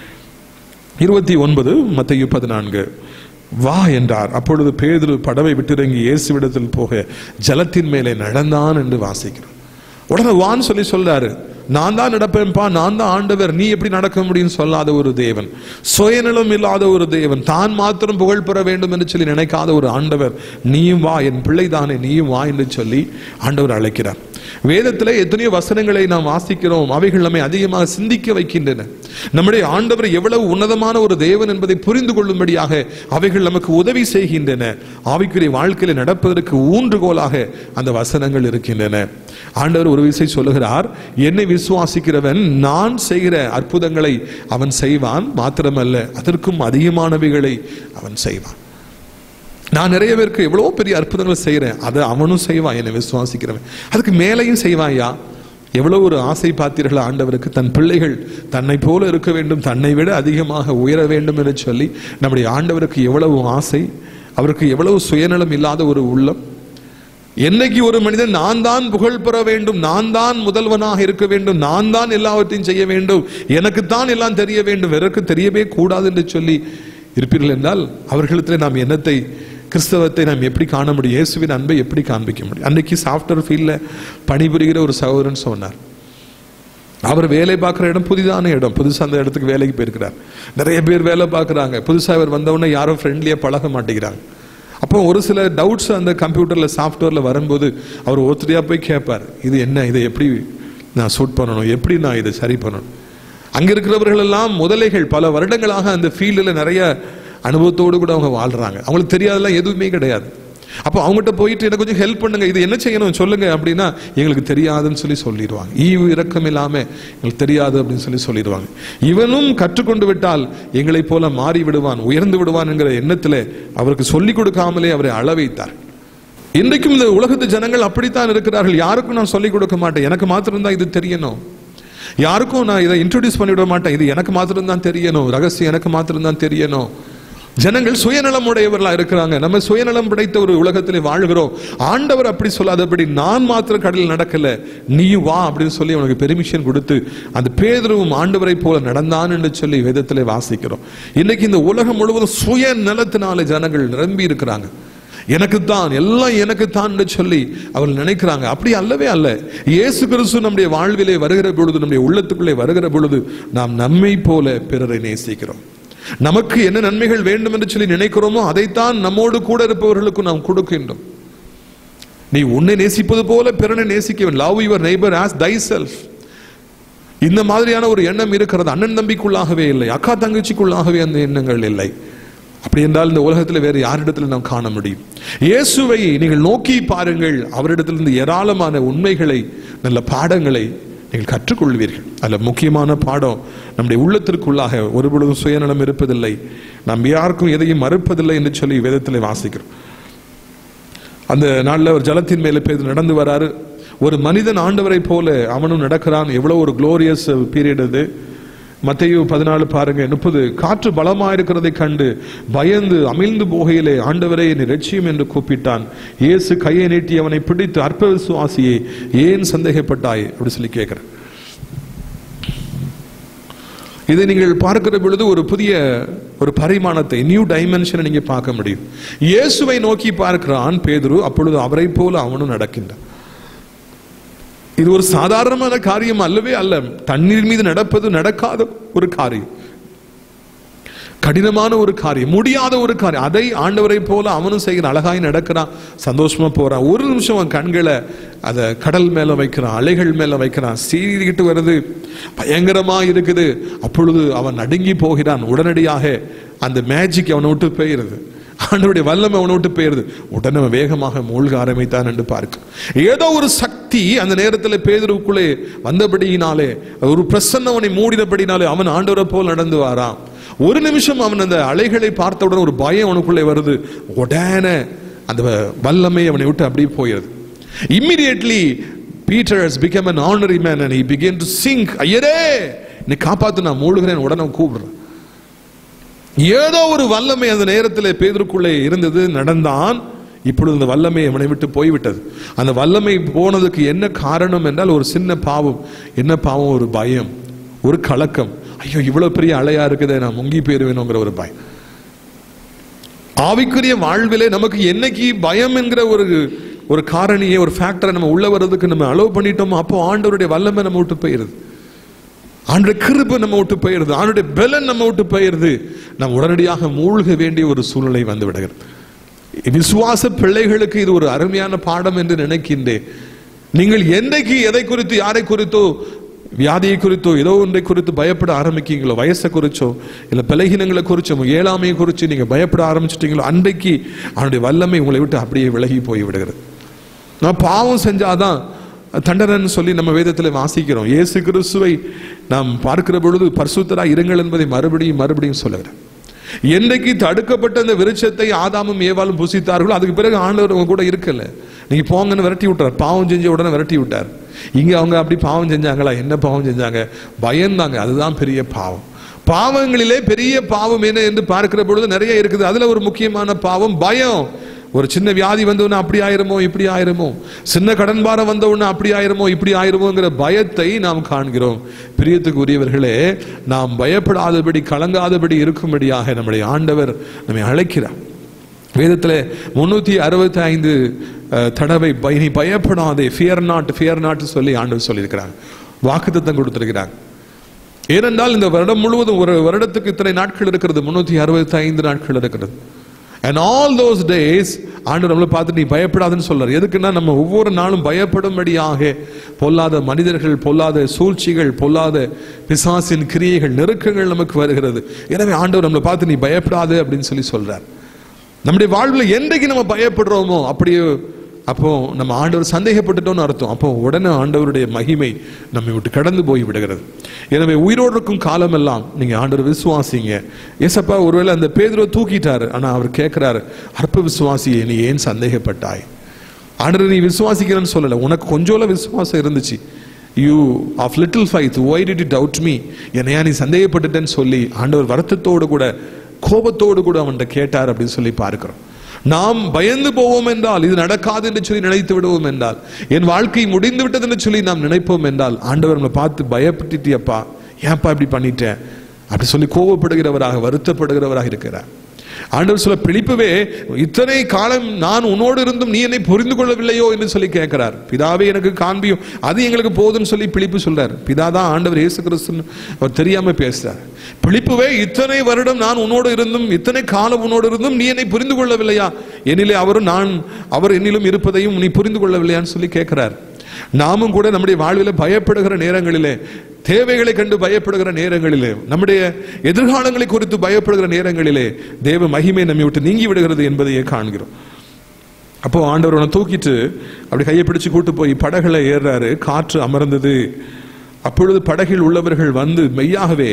29 மத்தேயு 14 வா என்றார். அப்பொழுது பேதுரு படவை விட்டிறங்கி இயேசுவிடத்தில் போக ஜலத்தின் மேலே நடந்தான் என்று வாசிக்கிறோம். உடனே வான்னு சொல்லி சொல்றாரு. நான் தான் நடப்பேன்பா, நான் தான் ஆண்டவர், நீ எப்படி நடக்க முடியும் சொல்லாத ஒரு தேவன், சுயநலம் இல்லாத ஒரு தேவன், தான் மாத்திரம் புகழ் பெற வேண்டும் என்று சொல்லி நினைக்காத ஒரு ஆண்டவர், நீயும் வா, என் பிள்ளை தானே, நீயும் வா என்று சொல்லி ஆண்டவர் அழைக்கிறார். வேதத்திலே எத்தனையோ வசனங்களை நாம் வாசிக்கிறோம். அவைகள் நம்மை அதிகமாக சிந்திக்க வைக்கின்றன. நம்முடைய ஆண்டவர் எவ்வளவு உன்னதமான ஒரு தேவன் என்பதை புரிந்து கொள்ளும்படியாக அவைகள் நமக்கு உதவி செய்கின்றன. ஆவிக்குரிய வாழ்க்கையில நடப்பதற்கு ஊன்றுகோலாக அந்த வசனங்கள் இருக்கின்றன. ஆண்டவர் ஒரு விஷயம் சொல்லுகிறார், என்னை விசுவாசிக்கிறவன் நான் செய்கிற அற்புதங்களை அவன் செய்வான், மாத்திரமல்ல அதற்கும் அதிகமானவைகளை அவன் செய்வான். நான் நிறைய பேருக்கு எவ்வளவு பெரிய அற்புதங்களை செய்யறேன், அதை அவனும் செய்வான், என்னை விசுவாசிக்கிறவன் அதுக்கு மேலையும் செய்வாயா. எவ்வளவு ஒரு ஆசை பார்த்தீர்கள் ஆண்டவருக்கு, தன் பிள்ளைகள் தன்னை போல இருக்க வேண்டும், தன்னை விட அதிகமாக உயர வேண்டும் என்று சொல்லி நம்முடைய ஆண்டவருக்கு எவ்வளவு ஆசை, அவருக்கு எவ்வளவு சுயநலம் இல்லாத ஒரு உள்ளம். என்னைக்கு ஒரு மனிதன் நான் தான் புகழ் பெற வேண்டும், நான் தான் முதல்வனாக இருக்க வேண்டும், நான் தான் எல்லாவற்றையும் செய்ய வேண்டும், எனக்குத்தான் எல்லாம் தெரிய வேண்டும், வேறக்கு தெரியவே கூடாது என்று சொல்லி இருப்பீர்கள் என்றால் அவர்களிடத்தில் நாம் என்னத்தை, கிறிஸ்தவத்தை நாம் எப்படி காண முடியும், இயேசுவின் அன்பை எப்படி காண்பிக்க முடியும். அன்னைக்கு சாஃப்ட்வேர் ஃபீல்டில் பணிபுரிகிற ஒரு சகோதரன் சொன்னார். அவர் வேலை பார்க்குற இடம் புதிதான இடம், புதுசாக அந்த இடத்துக்கு வேலைக்கு போயிருக்கிறார். நிறைய பேர் வேலை பார்க்குறாங்க. புதுசாக அவர் வந்தவுடனே யாரும் ஃப்ரெண்ட்லியாக பழக மாட்டேங்கிறாங்க. அப்போ ஒரு சில டவுட்ஸ் அந்த கம்ப்யூட்டரில் சாஃப்ட்வேரில் வரும்போது அவர் ஒருத்தரையாக போய் கேட்பார், இது என்ன, இதை எப்படி நான் சூட் பண்ணணும், எப்படி நான் இதை சரி பண்ணணும். அங்கே இருக்கிறவர்கள் எல்லாம் முதலைகள், பல வருடங்களாக அந்த ஃபீல்டில் நிறைய அனுபவத்தோடு கூட அவங்க வாழ்கிறாங்க. அவங்களுக்கு தெரியாதெல்லாம் எதுவுமே கிடையாது. அப்போ அவங்ககிட்ட போயிட்டு எனக்கு கொஞ்சம் ஹெல்ப் பண்ணுங்க, இது என்ன செய்யணும் சொல்லுங்க அப்படின்னா எங்களுக்கு தெரியாதுன்னு சொல்லிடுவாங்க. ஈவு இரக்கம் இல்லாம எங்களுக்கு தெரியாது அப்படின்னு சொல்லிடுவாங்க. இவனும் கற்றுக்கொண்டு விட்டால் எங்களை போல மாறி விடுவான், உயர்ந்து விடுவான் என்கிற எண்ணத்தில் அவருக்கு சொல்லிக் கொடுக்காமலே அவரை அள வைத்தார். இன்றைக்கும் இந்த உலகத்து ஜனங்கள் அப்படித்தான் இருக்கிறார்கள். யாருக்கும் நான் சொல்லிக் கொடுக்க மாட்டேன், எனக்கு மாத்திரம்தான் இது தெரியணும். யாருக்கும் நான் இதை இன்ட்ரோடியூஸ் பண்ணிவிட மாட்டேன், இது எனக்கு மாத்திரம்தான் தெரியணும், ரகசியம் எனக்கு மாத்திரம்தான் தெரியணும். ஜனங்கள் சுயநலம் உடையவர்களா இருக்கிறாங்க. நம்ம சுயநலம் படைத்த ஒரு உலகத்திலே வாழ்கிறோம். ஆண்டவர் அப்படி சொல்லாதபடி நான் மாத்திரம் கடலில் நடக்கல, நீ வா அப்படின்னு சொல்லி அவனுக்கு பெர்மிஷன் கொடுத்து அந்த பேதுருவும் ஆண்டவரை போல நடந்தான் என்று சொல்லி வேதத்திலே வாசிக்கிறோம். இன்னைக்கு இந்த உலகம் முழுவதும் சுயநலத்தினாலே ஜனங்கள் நிரம்பி இருக்கிறாங்க. எனக்கு தான் எல்லாம், எனக்கு தான் சொல்லி அவர்கள் நினைக்கிறாங்க. அப்படி அல்லவே அல்ல. இயேசு கிறிஸ்து நம்முடைய வாழ்விலே வருகிற பொழுது, நம்முடைய உள்ளத்துக்குள்ளே வருகிற பொழுது நாம் நம்மை போல பிறரை நேசிக்கிறோம். நமக்கு என்ன நன்மைகள் வேண்டும் என்று சொல்லி நினைக்கிறோமோ அதைத்தான் நம்மோடு கூட இருப்பவர்களுக்கு நாம் கொடுக்கின்றோம். நீ உன்னை நேசிப்பது போல பிறனை நேசிக்க, love your neighbour as thyself. இந்த மாதிரியான ஒரு எண்ணம் இருக்கிறது. அண்ணன் தம்பிக்குள்ளாகவே இல்லை, அக்கா தங்கச்சிக்குள்ளாகவே அந்த எண்ணங்கள் இல்லை. அப்படி என்றால் இந்த உலகத்தில் வேறு யாரிடத்தில் நாம் காண முடியும்? இயேசுவை நீங்கள் நோக்கி பாருங்கள். அவரிடத்திலிருந்து ஏராளமான உண்மைகளை, நல்ல பாடங்களை நீங்கள் கற்றுக்கொள்வீர்கள். அதில் முக்கியமான பாடம், நம்முடைய உள்ளத்திற்குள்ளாக ஒருபொழுதும் சுயநலம் இருப்பதில்லை, நாம் யாருக்கும் எதையும் மறுப்பதில்லை என்று சொல்லி வேதத்தில் வாசிக்கிறோம். அந்த நாளில் ஒரு ஜலத்தின் மேலே பேர் நடந்து வராரு. ஒரு மனிதன் ஆண்டவரை போல அவனும் நடக்கிறான். எவ்வளோ ஒரு குளோரியஸ் பீரியட் அது. மத்தேயு 14 பாருங்க 30. காற்று பலமாயிருக்கிறதை கண்டு பயந்து அமிழ்ந்து போகையிலே ஆண்டவரே என்னை ரட்சியும் என்று கூப்பிட்டான். இயேசு கையை நீட்டி அவனை பிடித்து, அற்ப விசுவாசியே ஏன் சந்தேகப்பட்டாய் அப்படி சொல்லி கேட்கிறேன். இதை நீங்கள் பார்க்கிற பொழுது ஒரு புதிய ஒரு பரிமாணத்தை, நியூ டைமென்ஷனை நீங்க பார்க்க முடியும். இயேசுவை நோக்கி பார்க்கிறான் பேதுரு. அப்பொழுது அவரை போல அவனும் நடக்கின்றான். இது ஒரு சாதாரணமான காரியம் அல்லவே அல்ல. தண்ணீர் மீது நடப்பது நடக்காத ஒரு காரியம், கடினமான ஒரு காரியம், முடியாத ஒரு காரியம். அதை ஆண்டவரை போல அவனும் செய்கிறான். அழகாய் நடக்கிறான், சந்தோஷமா போறான். ஒரு நிமிஷம் அவன் கண்களை அதை கடல் மேல வைக்கிறான், அலைகள் மேல வைக்கிறான். சீறிக்கிட்டு வருது, பயங்கரமா இருக்குது. அப்பொழுது அவன் நடுங்கி போகிறான். உடனடியாக அந்த மேஜிக் அவனை விட்டு போயிருது, ஆண்டவருடைய வல்லமை அவனை விட்டு போயிருது. உடனே வேகமாக மூழ்க ஆரம்பித்தான் என்று பார்க்க, ஏதோ ஒரு சக்தி அந்த நேரத்தில் பேதுருவுக்குள்ளே வந்தபடியினாலே, ஒரு பிரசன்னம் அவனை மூடினபடினாலே அவன் ஆண்டவரை போல் நடந்து வாரான். ஒரு நிமிஷம் அவன் அந்த அலைகளை பார்த்தவுடன் ஒரு பயம் அவனுக்குள்ளே வருது. உடனே அந்த வல்லமை அவனை விட்டு அப்படியே போயிருது. Immediately Peter has become an ordinary man and he began to sink. ஐயரே நீ காப்பாத்து, நான் மூழ்கிறேன். உடனே கூப்பிடுறேன். ஏதோ ஒரு வல்லமை அந்த நேரத்தில் பேதுருக்குள்ளே இருந்தது. நடந்தான். இப்பொழுது அந்த வல்லமை அவனை விட்டு போய்விட்டது. அந்த வல்லமை போனதுக்கு என்ன காரணம் என்றால் ஒரு சின்ன பாவம். என்ன பாவம்? ஒரு பயம், ஒரு கலக்கம். ஐயோ இவ்வளவு பெரிய அலையா இருக்குதே, நான் முங்கி போயிருவேணுங்கிற ஒரு பயம். ஆவிக்குரிய வாழ்விலே நமக்கு என்னைக்கு பயம் என்கிற ஒரு காரணியை, ஒரு ஃபேக்டரை நம்ம உள்ள வர்றதுக்கு நம்ம அலோவ் பண்ணிட்டோமோ அப்போ ஆண்டவருடைய வல்லமை நம்ம விட்டு போயிருது, ஆண்டவருடைய கிருபை நம்ம விட்டு போயிருது, ஆண்டவருடைய பலன் நம்ம விட்டு போயிருது. நாம் உடனடியாக மூழ்க வேண்டிய ஒரு சூழ்நிலை வந்து விடுகிறது. விசுவாச பிள்ளைகளுக்கு இது ஒரு அருமையான பாடம் என்று நினைக்கின்றேன். நீங்கள் என்றைக்கு எதை குறித்து, யாரை குறித்தோ, வியாதியை குறித்தோ, ஏதோ ஒன்றை குறித்து பயப்பட ஆரம்பிக்கீங்களோ, வயசை குறிச்சோ இல்ல பலகீனங்களை குறிச்சோ, ஏழாமையை குறித்து நீங்க பயப்பட ஆரம்பிச்சிட்டீங்களோ, அன்றைக்கு அவனுடைய வல்லமை உங்களை விட்டு அப்படியே விலகி போய் விடுகிறது. நான் பாவம் செஞ்சாதான் தண்டனை சொல்லி நம்ம வேதத்தில் வாசிக்கிறோம். இயேசு கிறிஸ்துவை நாம் பார்க்கிற பொழுது பரிசுத்தராய் இருங்கள் என்பதை மறுபடியும் சொல்லுகிறேன். என்றைக்கு தடுக்கப்பட்ட அந்த விருட்சத்தை ஆதாமும் ஏவாளும் புசித்தார்களோ அதுக்கு பிறகு ஆண்டவர் அவங்க கூட இருக்கல. நீங்க போங்கன்னு விரட்டி விட்டார். பாவம் செஞ்ச உடனே விரட்டி விட்டார். இங்க அவங்க அப்படி பாவம் செஞ்சாங்களா? என்ன பாவம் செஞ்சாங்க? பயந்தாங்க. அதுதான் பெரிய பாவம். பாவங்களிலே பெரிய பாவம் என்ன என்று பார்க்கிற பொழுது நிறைய இருக்குது. அதுல ஒரு முக்கியமான பாவம் பயம். ஒரு சின்ன வியாதி வந்தவுடனே அப்படி ஆயிருமோ, இப்படி ஆயிருமோ, சின்ன கடன் பாரம் வந்தவுடனே அப்படி ஆயிருமோ, இப்படி ஆயிருமோங்கிற பயத்தை நாம் காண்கிறோம். பிரியத்துக்கு உரியவர்களே, நாம் பயப்படாதபடி, கலங்காதபடி இருக்கும்படியாக நம்முடைய ஆண்டவர் நம்மை அழைக்கிறார். வேதத்தில் 365 தடவை நீ பயப்படாதே, ஃபியர் நாட் சொல்லி ஆண்டவர் சொல்லியிருக்கிறாங்க, வாக்குத்தத்தம் கொடுத்திருக்கிறாங்க. ஏனென்றால் இந்த வருடம் முழுவதும், ஒரு வருடத்துக்கு இத்தனை நாட்கள் இருக்கிறது, 365 நாட்கள் இருக்கிறது. And all those days ஆண்டவர் நம்மளை பார்த்து நீ பயப்படாதுன்னு சொல்றாரு. எதுக்குன்னா நம்ம ஒவ்வொரு நாளும் பயப்படும்படியாக பொல்லாத மனிதர்கள், பொல்லாத சூழ்ச்சிகள், பொல்லாத பிசாசின் கிரியைகள், நெருக்கங்கள் நமக்கு வருகிறது. எனவே ஆண்டவர் நம்மளை பார்த்து நீ பயப்படாது அப்படின்னு சொல்லி சொல்றார். நம்முடைய வாழ்வில் என்றைக்கு நம்ம பயப்படுறோமோ அப்படியே அப்போ நம்ம ஆண்டவர் சந்தேகப்பட்டுட்டோம்னு அர்த்தம். அப்போ உடனே ஆண்டவருடைய மகிமை நம்மை விட்டு கடந்து போய் விடுகிறது. எனவே உயிரோடு இருக்கும் காலமெல்லாம் நீங்க ஆண்டவர் விசுவாசிங்க. ஏசப்பா ஒருவேளை அந்த பேதுருவை தூக்கிட்டாரு, ஆனா அவர் கேட்கிறாரு, அற்ப விசுவாசியே நீ ஏன் சந்தேகப்பட்டாய்? ஆண்டவர் நீ விசுவாசிக்கிறேன்னு சொல்லல, உனக்கு கொஞ்சோல விசுவாசம் இருந்துச்சு. You of little faith why did you doubt me? என்னையா நீ சந்தேகப்பட்டுட்டேன்னு சொல்லி ஆண்டவர் வருத்தத்தோடு கூட கோபத்தோடு கூட அவன்கிட்ட கேட்டார் அப்படின்னு சொல்லி பார்க்கிறோம். நாம் பயந்து போவோம் என்றால், இது நடக்காது என்று சொல்லி நினைத்து விடுவோம் என்றால், என் வாழ்க்கை முடிந்து விட்டது என்று சொல்லி நாம் நினைப்போம் என்றால், ஆண்டவர் நம்மளை பார்த்து பயப்பட்டுட்டியப்பா, ஏன்ப்பா இப்படி பண்ணிட்டேன் அப்படி சொல்லி கோபப்படுகிறவராக வருத்தப்படுகிறவராக இருக்கிறார். ஆண்டவர் சொல்ல, பிலிப்புவே இத்தனை காலம் நான் உன்னோடு இருந்தும் நீ என்னை புரிந்து கொள்ளவில்லையோ என்று சொல்லி கேட்கிறார். பிதாவே எனக்கு காண்பியும், அது எங்களுக்கு போதும்னு சொல்லி பிலிப்பு சொல்றார். பிதாதான் ஆண்டவர் இயேசு கிறிஸ்துன்னு அவர் தெரியாம பேசுறார். பிலிப்புவே இத்தனை வருடம் நான் உன்னோடு இருந்தும் இத்தனை காலம் உன்னோடு இருந்தும் நீ என்னை புரிந்து கொள்ளவில்லையா? என்னிலே அவர் என்னிலும் இருப்பதையும் நீ புரிந்து கொள்ளவில்லையான்னு சொல்லி கேட்கிறார். நாமும் கூட நம்முடைய வாழ்வில் பயப்படுகிற நேரங்களிலே, தேவைகளை கண்டு பயப்படுகிற நேரங்களிலே, நம்முடைய எதிர்காலங்களை குறித்து பயப்படுகிற நேரங்களிலே தேவ மகிமை நம்மை விட்டு நீங்கி விடுகிறது என்பதையே காண்கிறோம். அப்போ ஆண்டவர் அவனை தூக்கிட்டு அப்படி கையை பிடிச்சு கூட்டு போய் படகுல ஏறாரு. காற்று அமர்ந்தது. அப்பொழுது படகில் உள்ளவர்கள் வந்து மெய்யாகவே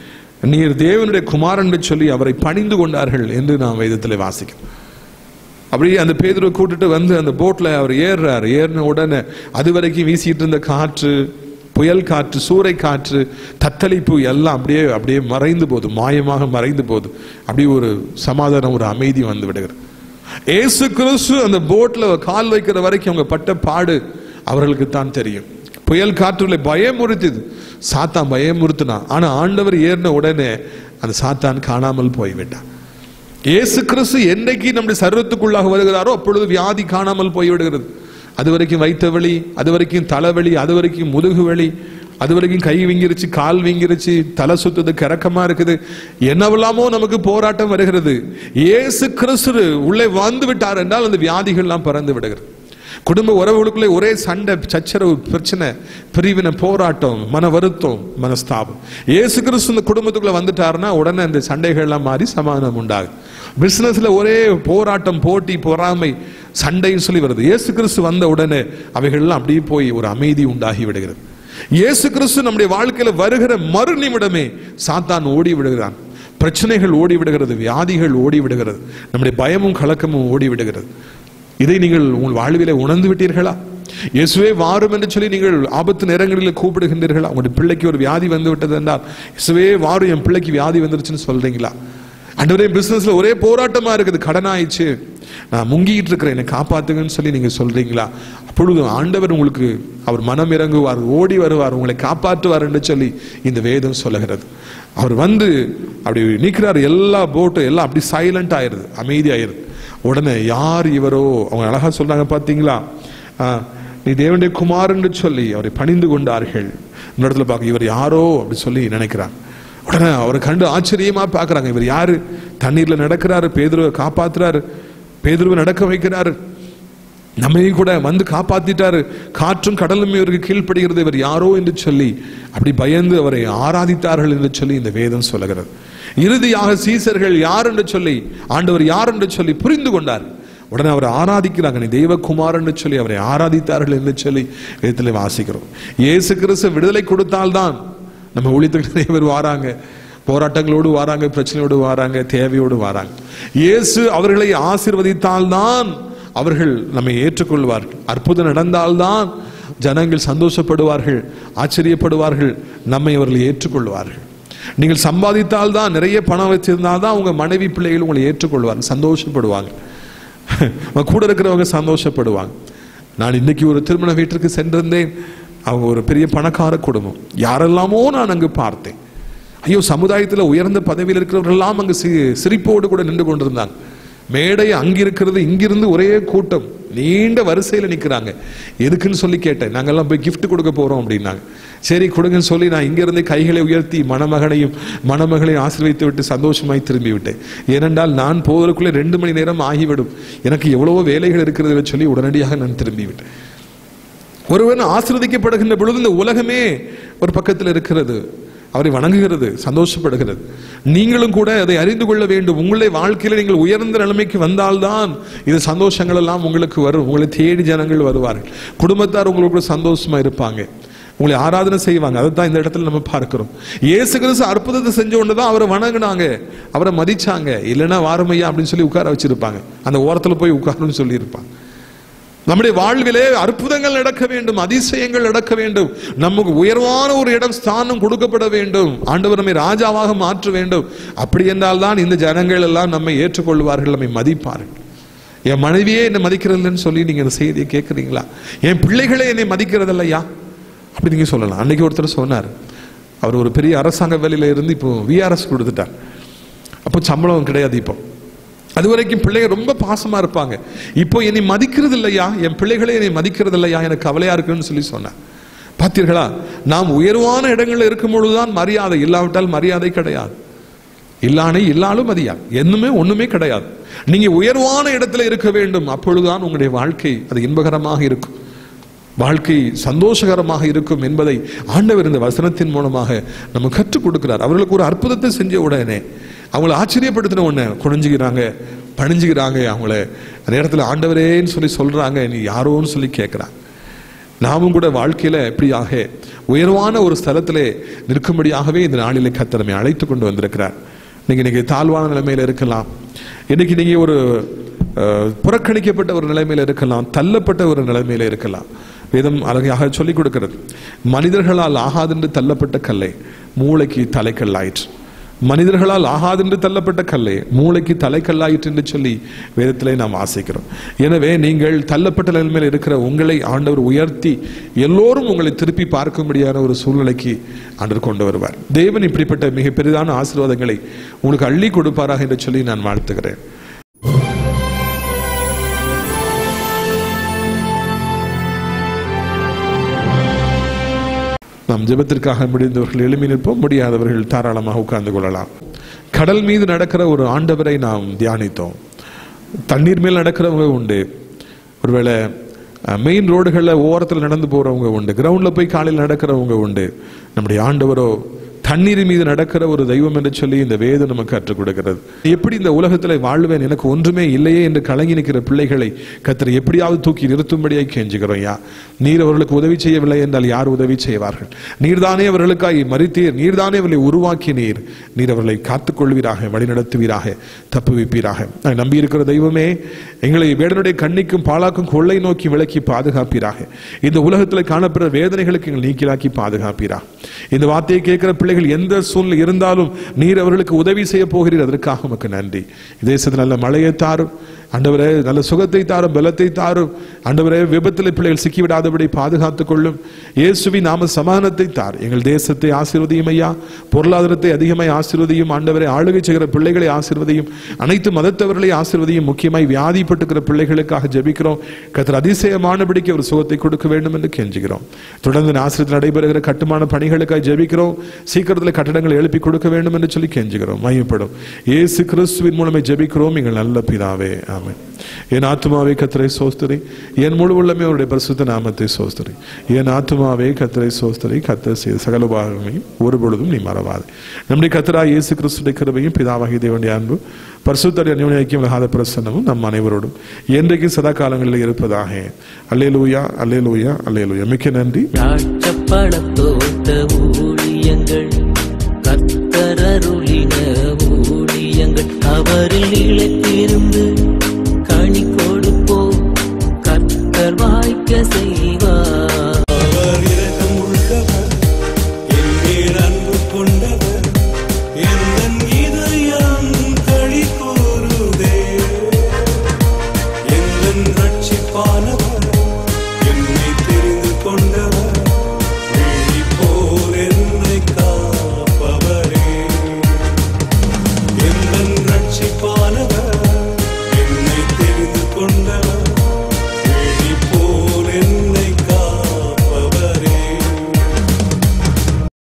நீர் தேவனுடைய குமாரன் என்று சொல்லி அவரை பணிந்து கொண்டார்கள் என்று நாம் வேதத்தில் வாசிக்கிறோம். அப்படியே அந்த பேதுருவை கூட்டிட்டு வந்து அந்த போட்ல அவர் ஏறுறாரு. ஏறின உடனே அது வரைக்கும் வீசிட்டு இருந்த காற்று, புயல் காற்று, சூறை காற்று, தத்தளிப்பு எல்லாம் அப்படியே மறைந்து போகுது, மாயமாக மறைந்து போகுது. அப்படி ஒரு சமாதானம், ஒரு அமைதி வந்து விடுகிறது. இயேசு கிறிஸ்து அந்த போட்ல கால் வைக்கிற வரைக்கும் அவங்க பட்ட பாடு அவர்களுக்கு தான் தெரியும். புயல் காற்றுல பயமுறுத்துது, சாத்தான் பயமுறுத்தினான். ஆனா ஆண்டவர் ஏறின உடனே அந்த சாத்தான் காணாமல் போய்விட்டான். இயேசு கிறிஸ்து என்னைக்கு நம்முடைய சர்வத்துக்குள்ளாக வருகிறாரோ அப்பொழுது வியாதி காணாமல் போய்விடுகிறது. அது வரைக்கும் வயிற்று வலி, அது வரைக்கும் தலைவலி, அது வரைக்கும் முதுகு வலி, அது வரைக்கும் கை வீங்கிருச்சு, கால் வீங்கிருச்சு, தலை சுத்துது, கிறக்கமா இருக்குது, என்னவெல்லாமோ நமக்கு போராட்டம் வருகிறது. இயேசு கிறிஸ்து உள்ளே வந்து விட்டார் என்றால் அந்த வியாதிகள்லாம் பறந்து விடுகிறது. குடும்ப உறவுகளுக்குள்ளே ஒரே சண்டை, சச்சரவு, பிரச்சனை, பிரிவினை, போராட்டம், மன வருத்தம், மனஸ்தாபம். இயேசு கிறிஸ்து இந்த குடும்பத்துக்குள்ள வந்துட்டாருன்னா உடனே அந்த சண்டைகள்லாம் மாறி சமாதானம் உண்டாகும். பிசினஸ்ல ஒரே போராட்டம், போட்டி, பொறாமை, சண்டைன்னு சொல்லி வருது. இயேசு கிறிஸ்து வந்த உடனே அவைகள்லாம் அப்படியே போய் ஒரு அமைதி உண்டாகி விடுகிறது. இயேசு கிறிஸ்து நம்முடைய வாழ்க்கையில வருகிற மறு நிமிடமே சாத்தான் ஓடி விடுகிறான், பிரச்சனைகள் ஓடி விடுகிறது, வியாதிகள் ஓடி விடுகிறது, நம்முடைய பயமும் கலக்கமும் ஓடி விடுகிறது. இதை நீங்கள் உங்கள் வாழ்விலே உணர்ந்து விட்டீர்களா? இயேசுவே வாரும் என்று சொல்லி நீங்கள் ஆபத்து நேரங்களில் கூப்பிடுகின்றீர்களா? உங்களுடைய பிள்ளைக்கு ஒரு வியாதி வந்து விட்டது என்றால், இயேசுவே வாரும், என் பிள்ளைக்கு வியாதி வந்துருச்சுன்னு சொல்றீங்களா? ஆண்டவரே பிசினஸ்ல ஒரே போராட்டமா இருக்குது, கடன் ஆயிடுச்சு, நான் முங்கிட்டு இருக்கிறேன், என்னை காப்பாத்துங்கன்னு சொல்லி நீங்க சொல்றீங்களா? அப்பொழுது ஆண்டவர் உங்களுக்கு அவர் மனம் இறங்குவார், ஓடி வருவார், உங்களை காப்பாற்றுவார் என்று சொல்லி இந்த வேதம் சொல்லுகிறது. அவர் வந்து அப்படி நிற்கிறார். எல்லா போட்டும் எல்லாம் அப்படி சைலண்ட் ஆயிருது, அமைதி ஆயிருது. உடனே யார் இவரோ, அவங்க அழகா சொல்றாங்க பாத்தீங்களா, நீ தேவனுடைய குமாரன் சொல்லி அவரை பணிந்து கொண்டார்கள். இந்த இடத்துல பார்க்க இவர் யாரோ அப்படி சொல்லி நினைக்கிறாங்க. உடனே அவரை கண்டு ஆச்சரியமா பாக்குறாங்க. இவர் யாரு? தண்ணீர்ல நடக்கிறாரு, பேதுருவை காப்பாத்துறாரு, பேதுருவை நடக்க வைக்கிறாரு, நம்மையும் கூட வந்து காப்பாத்திட்டாரு, காற்றும் கடலும் இவருக்கு கீழ்ப்படுகிறது, இவர் யாரோ என்று சொல்லி அப்படி பயந்து அவரை ஆராதித்தார்கள் என்று சொல்லி இந்த வேதம் சொல்லுகிறது. இறுதியாக சீசர்கள் யார் என்று சொல்லி, ஆண்டவர் யார் என்று சொல்லி புரிந்து கொண்டார். உடனே அவரை ஆராதிக்கிறாங்க, நீ தெய்வகுமார் என்று சொல்லி அவரை ஆராதித்தார்கள் என்று சொல்லி வேதத்தில் வாசிக்கிறோம். இயேசு கிறிஸ்து விடுதலை கொடுத்தால்தான் நம்ம ஊழியத்துக்கு நிறைய பேர் வாராங்க, போராட்டங்களோடு வாராங்க, பிரச்சனையோடு வாராங்க, தேவையோடு வாராங்க. இயேசு அவர்களை ஆசீர்வதித்தால்தான் அவர்கள் நம்மை ஏற்றுக்கொள்வார்கள். அற்புதம் நடந்தால்தான் ஜனங்கள் சந்தோஷப்படுவார்கள், ஆச்சரியப்படுவார்கள், நம்மை அவர்கள் ஏற்றுக்கொள்வார்கள். நீங்கள் சம்பாதித்தால் தான், நிறைய பணம் வச்சிருந்தால்தான் உங்க மனைவி பிள்ளைகள் உங்களை ஏற்றுக்கொள்வாங்க, சந்தோஷப்படுவாங்க, கூட இருக்கிறவங்க சந்தோஷப்படுவாங்க. நான் இன்னைக்கு ஒரு திருமண வீட்டிற்கு சென்றிருந்தேன். அவங்க ஒரு பெரிய பணக்கார குடும்பம். யாரெல்லாமோ நான் அங்கு பார்த்தேன். ஐயோ, சமுதாயத்தில் உயர்ந்த பதவியில் இருக்கிறவர்களெல்லாம் அங்கு சிரிப்போடு கூட நின்று கொண்டிருந்தாங்க. மேடை அங்கிருக்கிறது, இங்கிருந்து ஒரே கூட்டம், நீண்ட வரிசையில் நிற்கிறாங்க. எதுக்குன்னு சொல்லி கேட்டேன். நாங்கெல்லாம் போய் கிஃப்ட் கொடுக்க போறோம் அப்படின்னாங்க. சரி கொடுங்கன்னு சொல்லி நான் இங்கிருந்து கைகளை உயர்த்தி மணமகளையும் ஆசீர்வதித்து விட்டு சந்தோஷமாய் திரும்பி விட்டேன். ஏனென்றால் நான் போவதற்குள்ளே 2 மணி நேரம் ஆகிவிடும், எனக்கு எவ்வளவோ வேலைகள் இருக்கிறது சொல்லி உடனடியாக நான் திரும்பி விட்டேன். ஒருவன் ஆசீர்வதிக்கப்படுகின்ற பொழுது இந்த உலகமே ஒரு பக்கத்தில் இருக்கிறது. அவரை வணங்குகிறது, சந்தோஷப்படுகிறது. நீங்களும் கூட அதை அறிந்து கொள்ள வேண்டும். உங்களுடைய வாழ்க்கையில நீங்கள் உயர்ந்த நிலைமைக்கு வந்தால்தான் இது சந்தோஷங்கள் எல்லாம் உங்களுக்கு வரும். உங்களை தேடி ஜனங்கள் வருவார்கள். குடும்பத்தார் உங்களுக்கு சந்தோஷமா இருப்பாங்க, உங்களை ஆராதனை செய்வாங்க. அதைத்தான் இந்த இடத்துல நம்ம பார்க்கிறோம். இயேசு கிறிஸ்து அற்புதத்தை செஞ்ச ஒன்றுதான் அவரை வணங்கினாங்க, அவரை மதிச்சாங்க. இல்லைன்னா வாரமையா அப்படின்னு சொல்லி உட்கார வச்சிருப்பாங்க, அந்த ஓரத்தில் போய் உட்காருன்னு சொல்லி இருப்பாங்க. நம்முடைய வாழ்விலே அற்புதங்கள் நடக்க வேண்டும், அதிசயங்கள் நடக்க வேண்டும், நமக்கு உயர்வான ஒரு இடம் ஸ்தானம் கொடுக்கப்பட வேண்டும், ஆண்டவர் நம்மை ராஜாவாக மாற்ற வேண்டும். அப்படி என்றால் தான் இந்த ஜனங்கள் எல்லாம் நம்மை ஏற்றுக்கொள்வார்கள், நம்மை மதிப்பார்கள். என் மனைவியே என்னை மதிக்கிறதில்லைன்னு சொல்லி நீங்க இந்த செய்தியை கேட்குறீங்களா? என் பிள்ளைகளே என்னை மதிக்கிறதில்லையா அப்படி நீங்க சொல்லலாம். அன்னைக்கு ஒருத்தர் சொன்னார், அவர் ஒரு பெரிய அரசாங்க வேலையில இருந்து இப்போ விஆர்எஸ் கொடுத்துட்டார். அப்போ சம்பளம் கிடையாது. இப்போ அது வரைக்கும் பிள்ளைங்க ரொம்ப பாசமா இருப்பாங்க. இப்போ என்னை மதிக்கிறது இல்லையா, என் பிள்ளைகளே என்னை மதிக்கிறது இல்லையா, எனக்கு கவலையா இருக்குன்னு சொல்லி சொன்னார். பார்த்தீர்களா, நாம் உயர்வான இடங்கள்ல இருக்கும் பொழுதுதான் மரியாதை, இல்லாவிட்டால் மரியாதை கிடையாது. இல்லாலும் மதியா என்னுமே ஒண்ணுமே கிடையாது. நீங்க உயர்வான இடத்துல இருக்க வேண்டும், அப்பொழுதுதான் உங்களுடைய வாழ்க்கை அது இன்பகரமாக இருக்கும், வாழ்க்கை சந்தோஷகரமாக இருக்கும் என்பதை ஆண்டவர் இந்த வசனத்தின் மூலமாக நம்ம கற்றுக் கொடுக்கிறார். அவர்களுக்கு ஒரு அற்புதத்தை செஞ்ச உடனே அவங்களை ஆச்சரியப்படுத்தின உடனே குனிஞ்சுக்கிறாங்க, பணிஞ்சுக்கிறாங்க. அவங்கள அந்த இடத்துல ஆண்டவரேன்னு சொல்லி சொல்றாங்க, நீ யாரோன்னு சொல்லி கேட்கிறாங்க. நாமும் கூட வாழ்க்கையில எப்படியாக உயர்வான ஒரு ஸ்தலத்திலே நிற்கும்படியாகவே இந்த நாளிலே கர்த்தர் நம்மை அழைத்து கொண்டு வந்திருக்கிறார். இன்னைக்கு தாழ்வான நிலைமையில இருக்கலாம், இன்னைக்கு நீங்க ஒரு புறக்கணிக்கப்பட்ட ஒரு நிலைமையில இருக்கலாம், தள்ளப்பட்ட ஒரு நிலைமையில இருக்கலாம். வேதம் அழகாக சொல்லிக் கொடுக்கிறது, மனிதர்களால் ஆகாதென்று தள்ளப்பட்ட கல்லை மூளைக்கு தலைக்கல்லாயிற்று. மனிதர்களால் ஆகாதென்று தள்ளப்பட்ட கல்லை மூளைக்கு தலைக்கல்லாயிற்று என்று சொல்லி வேதத்திலே நாம் வாசிக்கிறோம். எனவே நீங்கள் தள்ளப்பட்ட நிலைமையில் இருக்கிற உங்களை ஆண்டவர் உயர்த்தி எல்லோரும் உங்களை திருப்பி பார்க்கும்படியான ஒரு சூழ்நிலைக்கு ஆண்டவர் கொண்டு வருவார். தேவன் இப்படிப்பட்ட மிக பெரிதான ஆசீர்வாதங்களை உங்களுக்கு அள்ளி கொடுப்பாராக என்று சொல்லி நான் வாழ்த்துகிறேன். நாம் ஜெபத்திற்காக முடிந்தவர்கள் எழுப்பி நிற்போம், முடியாதவர்கள் தாராளமாக உட்கார்ந்து கொள்ளலாம். கடல் மீது நடக்கிற ஒரு ஆண்டவரை நாம் தியானித்தோம். தண்ணீர் மேல் நடக்கிறவங்க உண்டு, ஒருவேளை மெயின் ரோடுகளில் ஓரத்தில் நடந்து போறவங்க உண்டு, கிரவுண்டில் போய் காலையில் நடக்கிறவங்க உண்டு. நம்முடைய ஆண்டவரோ தண்ணீர் மீது நடக்கிற ஒரு தெய்வம் என்று சொல்லி இந்த வேதம் நமக்கு கற்றுக் கொடுக்கிறது. எப்படி இந்த உலகத்தில் வாழ்வேன், எனக்கு ஒன்றுமே இல்லையே என்று கலங்கி நிற்கிற பிள்ளைகளை கர்த்தர் எப்படியாவது தூக்கி நிறுத்தும்படியாக கெஞ்சுகிறோம். யா, நீர் அவர்களுக்கு உதவி செய்யவில்லை என்றால் யார் உதவி செய்வார்கள்? நீர்தானே அவர்களுக்காய் மரித்தீர், நீர்தானே அவர்களை உருவாக்கினீர், நீர் அவர்களை காத்துக்கொள்வீராக, வழிநடத்துவீராக, தப்புவிப்பீராக. நான் நம்பி இருக்கிற தெய்வமே, எங்களை வேடனுடைய கண்ணிக்கும் பாலாக்கும் கொள்ளை நோக்கி விலக்கி பாதுகாப்பீராக. இந்த உலகத்தில் காணப்படுற வேதனைகளுக்கு எங்கள் நீக்கிலாக்கி பாதுகாப்பீராக. இந்த வார்த்தையை கேட்கிற பிள்ளைகள் எந்த சூழ்நிலை இருந்தாலும் நீர் அவர்களுக்கு உதவி செய்ய போகிறீர், அதற்காக உமக்கு நன்றி. தேசத்தில் நல்ல மழையை தாரும் ஆண்டவரே, நல்ல சுகத்தை தாரும், பலத்தை தாரும் ஆண்டவரே. விபத்தில் பிள்ளைகள் சிக்கிவிடாதபடி பாதுகாத்துக் கொள்ளும் இயேசுவின் நாம சமாதானத்தை தார். எங்கள் தேசத்தை ஆசீர்வதியும் ஐயா, பொருளாதாரத்தை அதிகமாய் ஆசீர்வதியும் ஆண்டவரே. ஆளுகை செய்கிற பிள்ளைகளை ஆசீர்வதியும், அனைத்து மதத்தவர்களை ஆசீர்வதியும். முக்கியமாய் வியாதிப்பட்டுக்கிற பிள்ளைகளுக்காக ஜெபிக்கிறோம். கர்த்தர் அதிசயமானபடிக்கு ஒரு சுகத்தை கொடுக்க வேண்டும் என்று கெஞ்சுகிறோம். தொடர்ந்து ஆசிரியத்தில் நடைபெறுகிற கட்டுமான பணிகளுக்காக ஜெபிக்கிறோம். சீக்கிரத்தில் கட்டடங்களை எழுப்பி கொடுக்க வேண்டும் என்று சொல்லி கெஞ்சுகிறோம். மையப்படும் இயேசு கிறிஸ்துவின் மூலமே ஜெபிக்கிறோம் எங்கள் நல்ல பிதாவே, ஆமென். என் ஆத்துமாவே கர்த்தரை ஸ்தோத்திரி, என் முழு உள்ளமே அவருடைய பரிசுத்த நாமத்தை ஸ்தோத்திரி. என் ஆத்துமாவே கர்த்தரை ஸ்தோத்திரி, கர்த்தர் செய்த சகல உபகாரங்களையும் ஒரு பொழுதும் நீ மறவாதே. நம்முடைய கர்த்தராகிய இயேசு கிறிஸ்துவின் கிருபையும் பிதாவாகிய தேவனுடைய அன்பு பரிசுத்த அந்யோன்யம் இல்லாத பிரசன்னமும் நம் அனைவரோடும் என்றைக்கு சதா காலங்களில் இருப்பதாக. அல்லேலூயா, அல்லேலூயா, அல்லேலூயா. மிக்க நன்றி. கர்த்தரருளின ஊழியங்கள் அவரில் நிலைத்திருந்து கனி கொடுப்போம், கர்த்தர் வாய்க்க செய்வார்.